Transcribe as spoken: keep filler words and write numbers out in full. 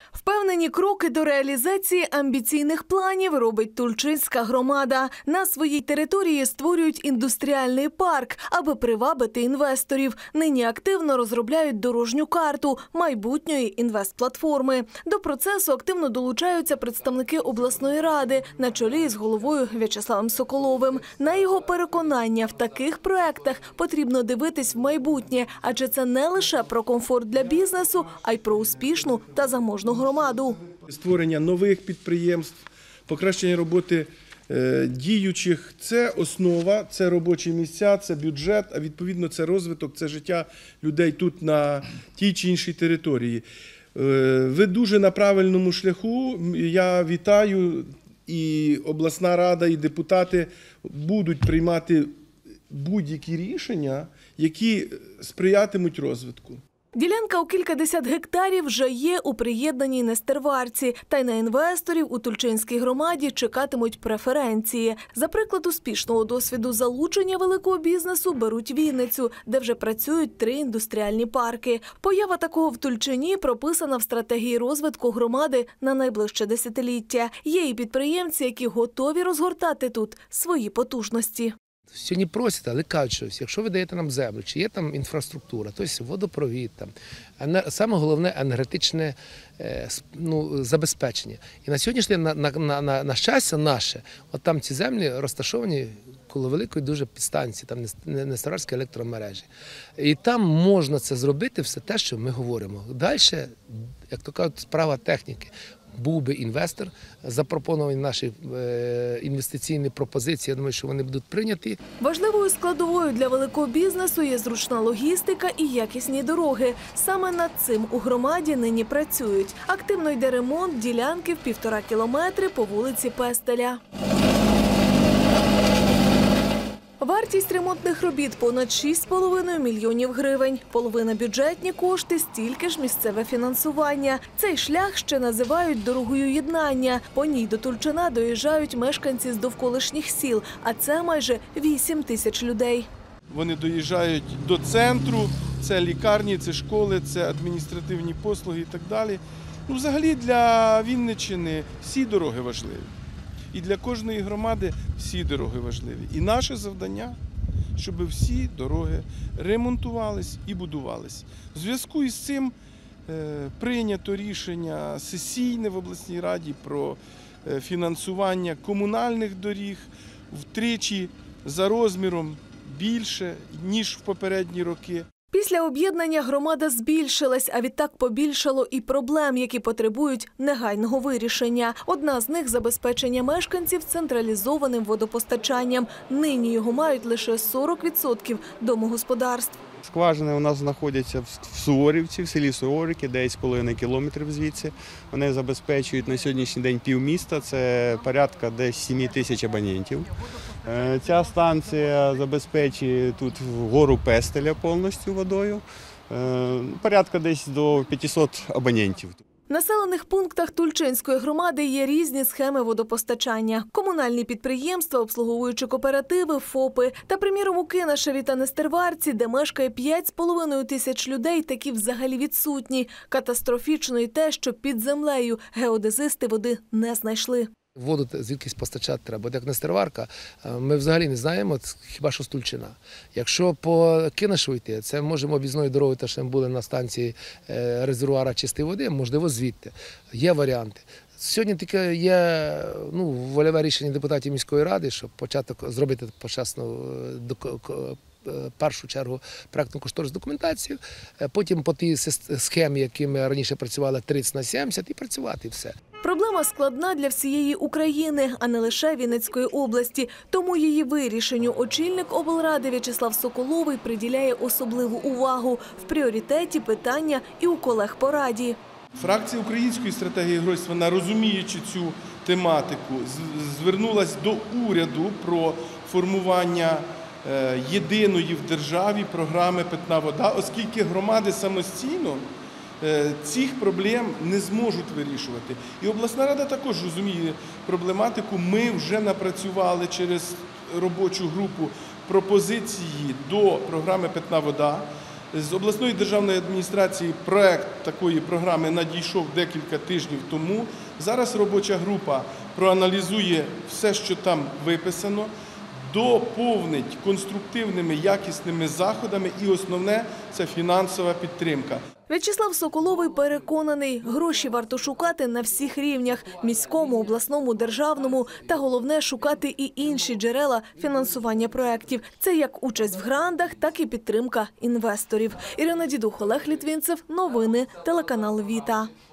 Впевнені кроки до реалізації амбіційних планів робить Тульчинська громада. На своїй території створюють індустріальний парк, аби привабити інвесторів. Нині активно розробляють дорожню карту майбутньої інвестплатформи. До процесу активно долучаються представники обласної ради на чолі з головою В'ячеславом Соколовим. На його переконання, в таких проектах потрібно дивитись в майбутнє, адже це не лише про комфорт для бізнесу, а й про успішну та заможну громаду. Створення нових підприємств, покращення роботи е, діючих – це основа, це робочі місця, це бюджет, а відповідно це розвиток, це життя людей тут на тій чи іншій території. Е, ви дуже на правильному шляху. Я вітаю, і обласна рада, і депутати будуть приймати будь-які рішення, які сприятимуть розвитку. Ділянка у кількадесят гектарів вже є у приєднаній Нестерварці. Та й на інвесторів у Тульчинській громаді чекатимуть преференції. За приклад успішного досвіду залучення великого бізнесу беруть Вінницю, де вже працюють три індустріальні парки. Поява такого в Тульчині прописана в стратегії розвитку громади на найближче десятиліття. Є і підприємці, які готові розгортати тут свої потужності. Сьогодні просять, але кажуть щось, якщо ви даєте нам землю, чи є там інфраструктура, тобто водопровід, там, саме головне енергетичне ну, забезпечення. І на сьогоднішній день, на, на, на, на щастя наше, от там ці землі розташовані коло великої дуже підстанції, там Нестерварські електромережі. І там можна це зробити, все те, що ми говоримо. Далі, як то кажуть, справа техніки. Був би інвестор, запропоновані наші інвестиційні пропозиції, я думаю, що вони будуть прийняті. Важливою складовою для великого бізнесу є зручна логістика і якісні дороги. Саме над цим у громаді нині працюють. Активно йде ремонт ділянки в півтора кілометри по вулиці Пестеля. Вартість ремонтних робіт – понад шість з половиною мільйонів гривень. Половина – бюджетні кошти, стільки ж місцеве фінансування. Цей шлях ще називають дорогою єднання. По ній до Тульчина доїжджають мешканці з довколишніх сіл, а це майже вісім тисяч людей. Вони доїжджають до центру, це лікарні, це школи, це адміністративні послуги і так далі. Ну, взагалі для Вінниччини всі дороги важливі. І для кожної громади всі дороги важливі. І наше завдання, щоб всі дороги ремонтувались і будувались. В зв'язку із цим прийнято рішення сесійне в обласній раді про фінансування комунальних доріг втричі за розміром більше, ніж в попередні роки. Після об'єднання громада збільшилась, а відтак побільшало і проблем, які потребують негайного вирішення. Одна з них – забезпечення мешканців централізованим водопостачанням. Нині його мають лише сорок відсотків домогосподарств. Скважини у нас знаходяться в Суворівці, в селі Суворівки, дев'ять з половиною кілометрів звідси. Вони забезпечують на сьогоднішній день півміста, це порядка десь сім тисяч абонентів. Ця станція забезпечує тут гору Пестеля повністю водою, порядка десь до п'ятисот абонентів. В населених пунктах Тульчинської громади є різні схеми водопостачання. Комунальні підприємства, обслуговуючі кооперативи, ФОПи. Та, приміром, у Кинашеві та Нестерварці, де мешкає п'ять з половиною тисяч людей, такі взагалі відсутні. Катастрофічно і те, що під землею геодезисти води не знайшли. Воду звідкись постачати треба. Як Нестерварка, ми взагалі не знаємо, хіба що з Тульчина. Якщо по Кинашеву йти, це можемо об'їзною дорогою, те, що ми були на станції резервуара чистої води, можливо, звідти. Є варіанти. Сьогодні таке є ну, вольове рішення депутатів міської ради, щоб початок зробити почасну в першу чергу проєктно-кошторисну документацію, потім по тій схемі, які ми раніше працювали, тридцять на сімдесят, і працювати, і все. Проблема складна для всієї України, а не лише Вінницької області. Тому її вирішенню очільник облради В'ячеслав Соколовий приділяє особливу увагу. В пріоритеті питання і у колег по раді. Фракція Української стратегії геройства, вона, розуміючи цю тематику, звернулася до уряду про формування єдиної в державі програми «Питна вода», оскільки громади самостійно цих проблем не зможуть вирішувати. І обласна рада також розуміє проблематику. Ми вже напрацювали через робочу групу пропозиції до програми «Питна вода». З обласної державної адміністрації проект такої програми надійшов декілька тижнів тому. Зараз робоча група проаналізує все, що там виписано, доповнить конструктивними, якісними заходами і основне – це фінансова підтримка. В'ячеслав Соколовий переконаний, гроші варто шукати на всіх рівнях – міському, обласному, державному та головне – шукати і інші джерела фінансування проєктів. Це як участь в грантах, так і підтримка інвесторів. Ірина Дідух, Олег Літвінцев. Новини телеканал Віта.